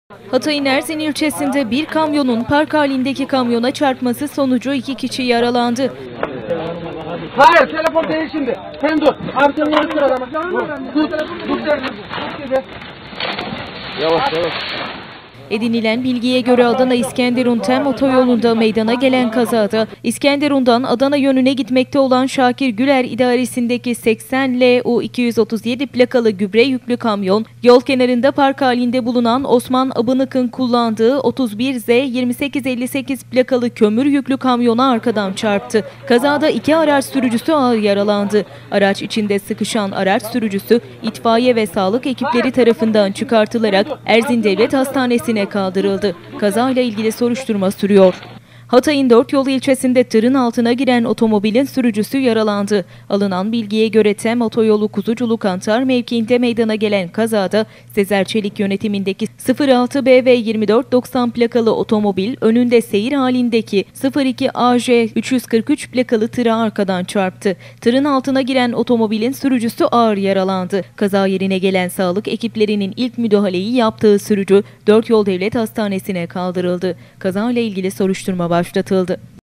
Hatay'ın Erzin ilçesinde bir kamyonun park halindeki kamyona çarpması sonucu 2 kişi yaralandı. Hayır, telefon değil şimdi. Sen dur. Abi sen onu dur adamı. Dur. Yavaş yavaş. Edinilen bilgiye göre Adana İskenderun-Tem otoyolunda meydana gelen kazada İskenderun'dan Adana yönüne gitmekte olan Şakir Güler idaresindeki 80 LU 237 plakalı gübre yüklü kamyon yol kenarında park halinde bulunan Osman Abınık'ın kullandığı 31 Z 2858 plakalı kömür yüklü kamyona arkadan çarptı. Kazada 2 araç sürücüsü ağır yaralandı. Araç içinde sıkışan araç sürücüsü itfaiye ve sağlık ekipleri tarafından çıkartılarak Erzin Devlet Hastanesi'ne kaldırıldı. Kazayla ilgili soruşturma sürüyor. Hatay'ın Dörtyol ilçesinde tırın altına giren otomobilin sürücüsü yaralandı. Alınan bilgiye göre Tem Otoyolu Kuzuculuk-Antar mevkiinde meydana gelen kazada Sezer Çelik yönetimindeki 06BV 2490 plakalı otomobil önünde seyir halindeki 02 AJ 343 plakalı tıra arkadan çarptı. Tırın altına giren otomobilin sürücüsü ağır yaralandı. Kaza yerine gelen sağlık ekiplerinin ilk müdahaleyi yaptığı sürücü Dörtyol Devlet Hastanesi'ne kaldırıldı. Kazayla ilgili soruşturma başlatıldı.